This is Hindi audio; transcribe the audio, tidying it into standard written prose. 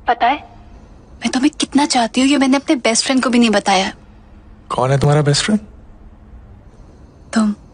पता है मैं तुम्हें कितना चाहती हूँ, ये मैंने अपने बेस्ट फ्रेंड को भी नहीं बताया। कौन है तुम्हारा बेस्ट फ्रेंड? तुम।